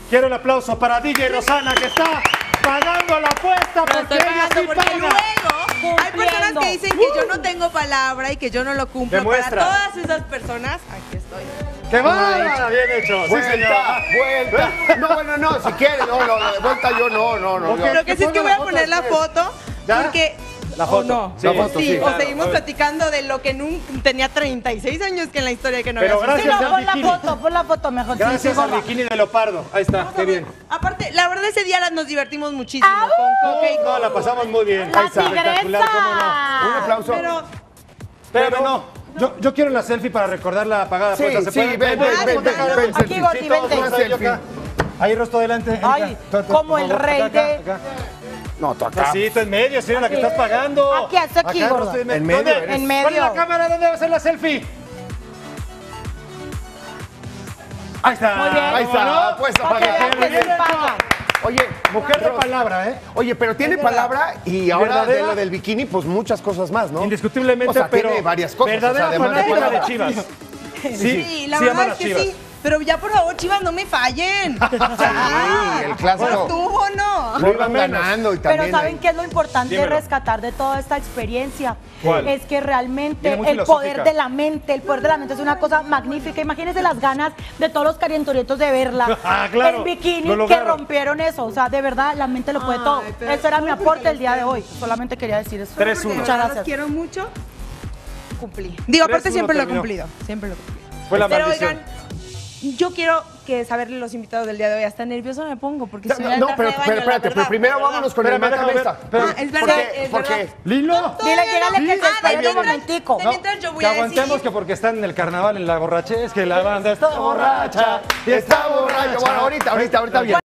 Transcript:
Quiero el aplauso para DJ Rosana, que está pagando la apuesta porque ella sí porque paga. luego hay personas que dicen que yo no tengo palabra y que yo no lo cumplo. Demuestra. Para todas esas personas, aquí estoy. ¡Qué bárbara! Bien hecho. Sí, señora. Vuelta. No, bueno, no, si quieres, no, de vuelta yo no. Ok. Lo que sí es que voy a poner la foto. foto, ¿Ya? porque... La foto. ¿O no? Sí, la foto, Sí, sí. o Claro, seguimos a ver. platicando de lo que nunca tenía 36 años que en la historia que no Pero había gracias. sucedido. Sí, no, Bikini. pon la foto mejor. Gracias sí, al bikini de leopardo. Ahí está, qué bien. Aparte, la verdad ese día nos divertimos muchísimo con Coca y No, la pasamos muy bien. ¡La Ahí está, espectacular, ¿cómo no? Un tigresa! aplauso. Pero Pero no. Yo quiero la selfie para recordar la pagada Sí, apuesta. ¿Se sí, puede? ven, Aquí, selfie. Gordi, Sí, todos vente. vamos ahí, yo acá. Ahí, rostro adelante. Erika. Ay, Tú, como por el favor, rey acá, de- acá. No, tú acá. Sí, tú en medio, sí, la que estás pagando. Aquí, hasta aquí, Acá, gordo. rostro En medio, ¿Dónde? eres- En medio. Ponle la cámara, ¿dónde va a ser la selfie? Ahí está. Muy bien. Ahí está, pues Para que vean que sí pagan. Oye, Mujer de palabra, ¿eh? Oye, pero tiene palabra y ahora de ¿Verdadera? lo del bikini, pues muchas cosas más, ¿no? Indiscutiblemente, O sea, pero tiene varias cosas. verdadera o sea, además de fanática de palabra. Chivas. sí, la sí ama verdad las es que Chivas. sí. Pero ya, por favor, Chivas, no me fallen. Sí, el clásico. ¿Tú o no? Lo iban menos. ganando y también. Pero ¿saben ahí. qué es lo importante de Dímelo. rescatar de toda esta experiencia? ¿Cuál? Es que realmente Viene muy el filosófica. poder de la mente, es una cosa magnífica. Imagínense las ganas de todos los carientorientos de verla Ah, claro. en bikini Lo que lograron. rompieron eso. O sea, de verdad, la mente lo puede Ay, todo. pero Eso era mi solo aporte porque el día de los hoy. Solamente quería decir eso. 3-1. Porque de Muchas verdad gracias. los quiero mucho. Cumplí. Digo, aparte 3-1 siempre lo he terminó. cumplido. Siempre lo he cumplido. Fue la Pero maldición. oigan, yo quiero que saberle los invitados del día de hoy. Hasta nervioso me pongo porque soy No, pero espérate, pero primero vámonos con el Espérame, mata déjame ver. mesa. Espérame. Ah, es verdad, es Porque verdad. Lilo. Dile, llégale que se de espere un mientras- momentico. de mientras yo voy que a aguantemos decir... que porque están en el carnaval, en la borrachez, que la banda está borracha. Está borracho. Bueno, ahorita bien.